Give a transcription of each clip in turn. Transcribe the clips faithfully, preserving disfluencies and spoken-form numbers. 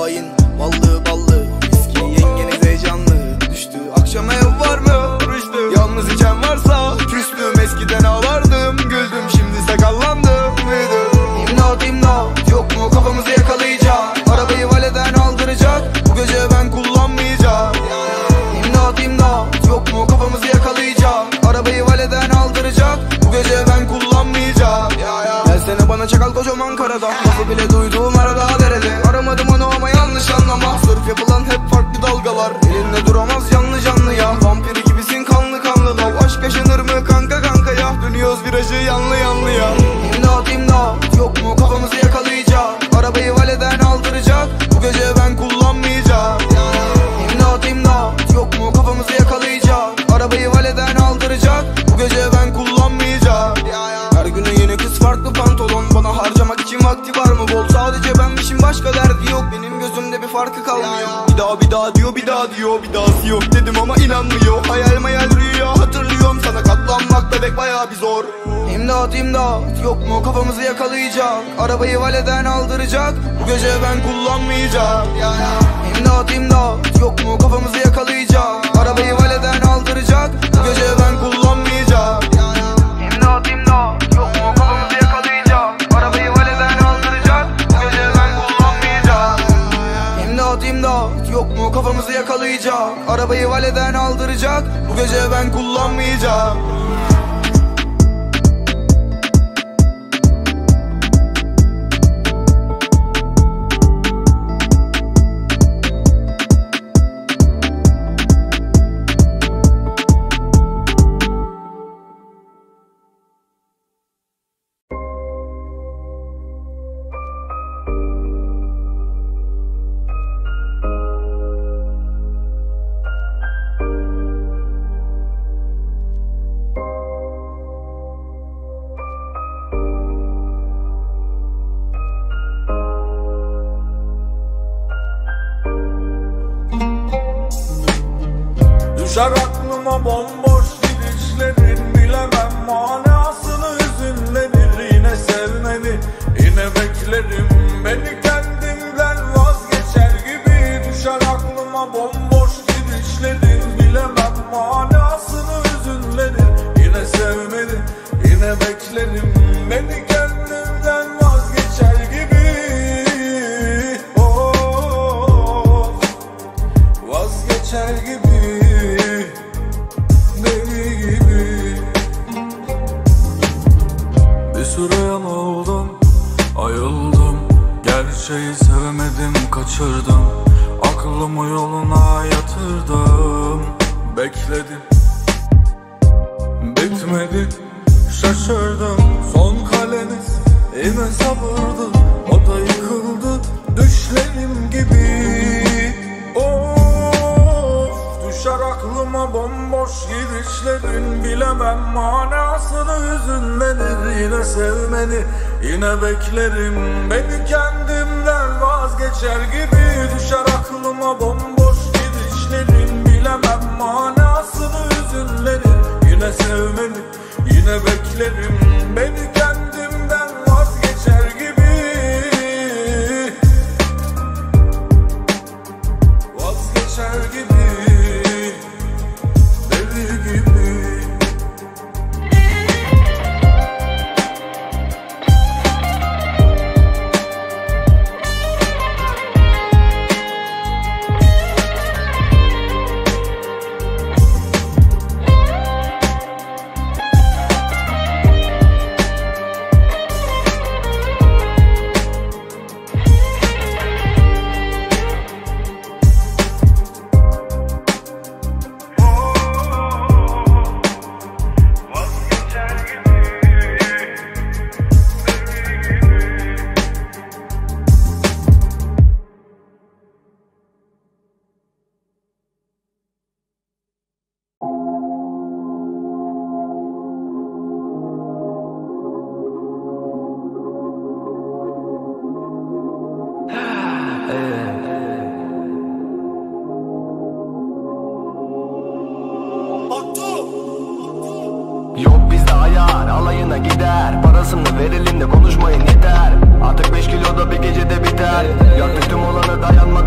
hain, ballı ballı viski, yengeniz heyecanlı. Düştü akşam ev var mı? Rüştü. Yalnız içen varsa küstüm. Eskiden ağlardım, güldüm, şimdi sakallandım. İmdat imdat, yok mu kafamızı yakalayacak? Arabayı valeden aldıracak, bu gece ben kullanmayacağım. İmdat imdat, yok mu kafamızı yakalayacak? Arabayı valeden aldıracak, bu gece ben kullanmayacağım. Gelsene bana çakal kocaman karada, lafı bile duyduğum arada derede. Aramadım onu ama yanlış anlama, sırf yapılan hep farklı dalgalar. Elinde duramaz canlı canlı ya, vampiri gibisin kanlı kanlı lav. Aşk yaşanır mı kanka kanka ya, dönüyoruz virajı yanlı yanlı ya. İmdat imdat, yok mu kafamızı yakalayacak? Arabayı valeden aldıracak, bu gece ben kullanmayacağım. İmdat imdat, yok mu kafamızı yakalayacak? Arabayı valeden aldıracak, bu gece ben kullanmayacağım. Her günün yeni kız farklı pantolon, bana harcamak için vakti var mı bol? Sadece benmişim, başka derdi yok, benim gözümde bir farkı kalmıyor. Bir daha bir daha diyor, bir daha diyor, bir dahası yok dedim ama inanmıyor. Hayal mayal rüya hatırlıyorum, sana katlanmak bebek bayağı bir zor. İmdat imdat, yok mu kafamızı yakalayacak? Arabayı valeden aldıracak, bu gece ben kullanmayacağım. İmdat imdat, yok mu kafamızı yakalayacak? Arabayı valeden aldıracak, bu gece ben kullanmayacağım. İmdat imdat, yok mu kafamızı yakalayacak? Arabayı valeden aldıracak, bu gece ben kullanmayacağım. İmdat imdat, yok mu kafamızı yakalayacak? Arabayı valeden aldıracak, bu gece ben kullanmayacağım. Düşer aklıma bomboş gidişlerin, bilemem manasını hüzünlenir. Yine sevmeni, yine beklerim, beni kendimden vazgeçer gibi. Düşer aklıma bomboş gidişlerin, bilemem manasını hüzünlenir. Yine sevmeni, yine beklerim, beni kendimden vazgeçer gibi. Oh, vazgeçer gibi. Yanıldım, ayıldım, gerçeği sevemedim, kaçırdım. Aklımı yoluna yatırdım, bekledim, bitmedi, şaşırdım. Son kaleniz yine sabırdı, o da yıkıldı düşlerim gibi. Of, düşer aklıma bomboş gidişlerin, bilemem manasını hüzünlenir. Yine sevmeni, yine beklerim, beni kendimden vazgeçer gibi. Düşer aklıma bomboş gidişlerin, bilemem manasını hüzünlenir. Yine sevmeni, yine beklerim, beni kendimden vazgeçer gibi. Vazgeçer gibi, deli gibi. Yok bizde ayar, alayına gider. Parasını verelim de konuşmayın yeter. Artık beş kiloda bir gecede biter. Yaktım olanı dayanma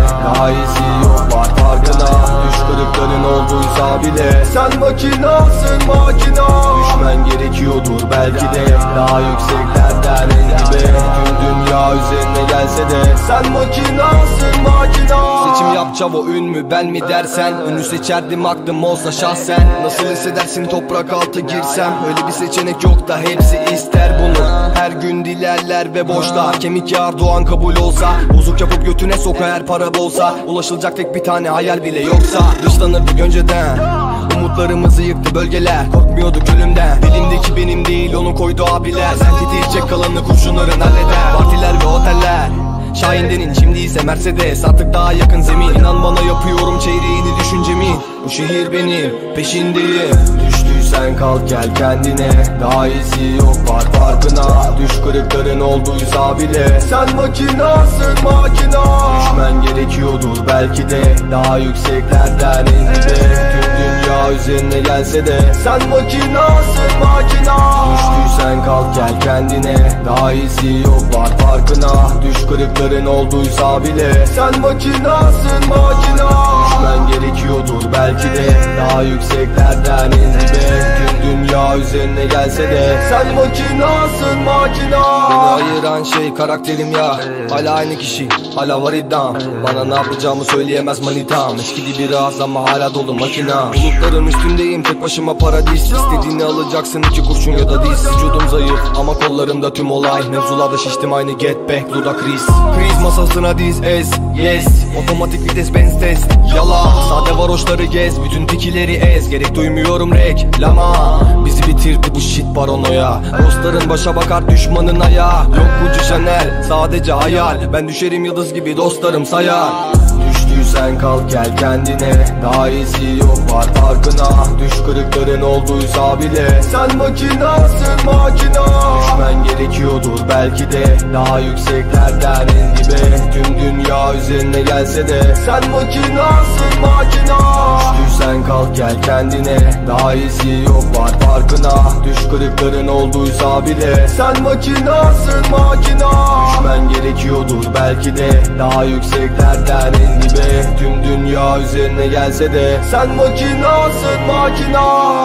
daha iyisi yok var farkına. Düş kırıkların olduysa bile sen makinasın makina. Düşmen gerekiyordur belki de daha yükseklerden en dibe. Tüm dünya üzerine gelse de sen makinasın makina. Seçim yap çavo ün mü ben mi dersen, ünlü seçerdim aklım olsa şahsen. Nasıl hissedersin toprak altı girsem, öyle bir seçenek yok da hepsi ister bunu. Her gün dilerler ve boşta kemik yağar doğan kabul olsa. Bozuk yapıp götüne soka her para bolsa. Ulaşılacak tek bir tane hayal bile yoksa. Dışlanırdık önceden, umutlarımızı yıktı bölgeler. Korkmuyorduk ölümden, elimdeki benim değil onu koydu abiler. Sen tetiğecek kalanı kurşunların halleder. Partiler ve oteller Şahin'denin şimdi ise Mercedes, artık daha yakın zemin. İnan bana yapıyorum çeyreğini düşüncemin. Bu şehir benim peşindeyim. Düştüysen kalk gel kendine, daha iyisi yok var farkına. Düş kırıkların olduysa bile sen makinasın makina. Düşmen gerekiyordur belki de daha yükseklerden en dibe. Tüm dünya üzerine gelse de sen makinasın makina. Düştüysen kalk gel kendine, daha iyisi yok var farkına. Düş kırıkların olduysa bile sen makinasın makina. Düşmen gerekiyordur belki de daha yükseklerden en dibe. Tüm dünya üzerine gelse de sen makinasın makina. Beni ayıran şey karakterim ya, hala aynı kişi, hala var iddiam. Bana ne yapacağımı söyleyemez manitam. Eskidi biraz ama hala dolu makina. Bulutların üstündeyim tek başıma paradis. İstediğini alacaksın iki kurşun ya da diz. Vücudum zayıf ama kollarımda tüm olay. Mevzularda şiştim aynı get back dudak kriz. Kriz masasına diz es yes. Otomatik vites benz test yala. Sade varoşları gez, bütün tikileri ez. Gerek duymuyorum reklama. Bizi bitirdi bu shit paranoya. Dostların başa bakar düşmanın ayağı. Yok Gucci Chanel sadece hayal. Ben düşerim yıldız gibi dostlarım sayar. Düştüysen kalk gel kendine, daha iyisi yok var farkına. Düş kırıkların olduysa bile sen makinasın makina. Düşmen gerekiyordur belki de daha yükseklerden en dibe. Tüm dünya üzerine gelse de sen makinasın makina. Düştüysen kalk gel kendine, daha iyisi yok var farkına. Düş kırıkların olduysa bile sen makinasın makina. Düşmen gerekiyordur belki de daha yükseklerden en dibe. Tüm dünya üzerine gelse de sen makinasın makina.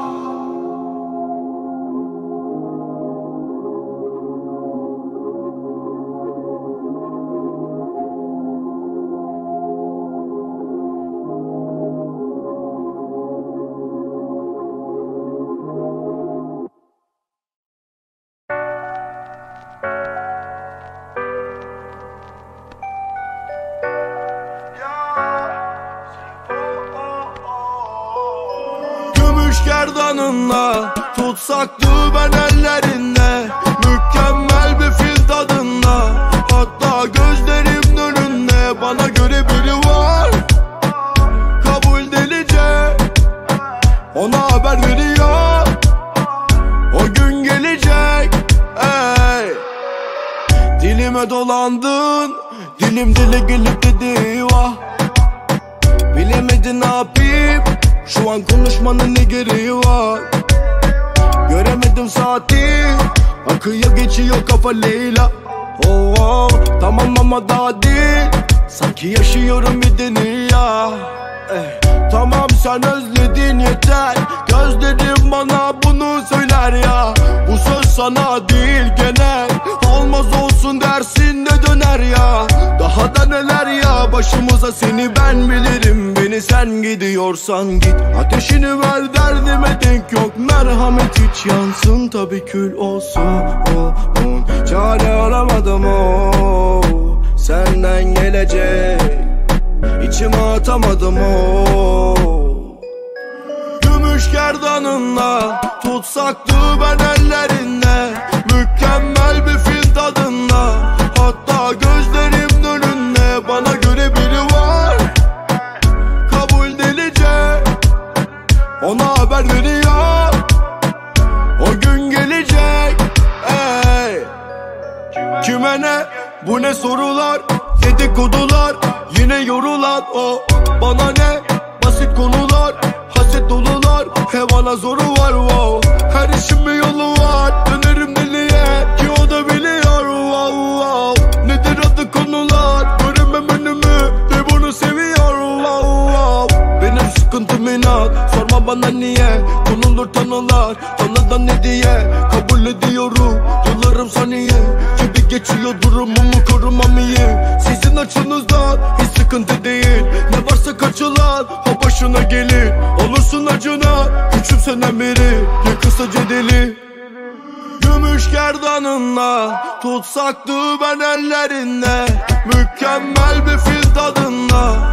Gerdanınla tutsaktı ben ellerinde, mükemmel bir fil tadında. Hatta gözlerimin önünde bana göre biri var, kabul delice. Ona haber veriyor, o gün gelecek. Ey, dilime dolandın, dilim dile gelip dedi vah. Bilemedin ne yapayım, şu an konuşmanın ne gereği var? Göremedim saati, akıyor geçiyor kafa Leyla. Oh, oh, tamam ama daha değil, sanki yaşıyorum bir dünya. eh, Tamam sen özledin yeter, gözlerim bana bunu söyler ya. Bu söz sana değil genel, olmaz olsun dersin de döner ya. Daha da neler ya başımıza, seni ben bilirim. Beni sen gidiyorsan git, ateşini ver derdime denk yok. Merhamet hiç yansın tabi kül olsun. oh, oh. Çare aramadım o, senden gelecek İçime atamadım o. Gümüş gerdanınla tutsaktı ben ellerinde, mükemmel bir fil tadında. Hatta gözlerimin önünde bana göre biri var, kabul delice. Ona haber veriyor, o gün gelecek. Ey, kime ne, bu ne sorular, dedikodular, yine yorulan o. Bana ne, basit konular, haset dolular, hevana zoru var wow. Her işin bir yolu var, dönerim deliye ki o da biliyor wow, wow. Nedir adı konular, göremem önümü, inat, sorma bana niye. Konulur tanılar, tanıdan ne diye. Kabul ediyorum, yıllarım saniye. Gibi geçiyor durumumu korumam iyi. Sizin açınızdan hiç sıkıntı değil. Ne varsa kaçılan o başına gelir. Olursun acına, küçümsenen biri. Yakılsa deli. Gümüş gerdanınla tutsaktı ben ellerinde. Mükemmel bir fil tadında.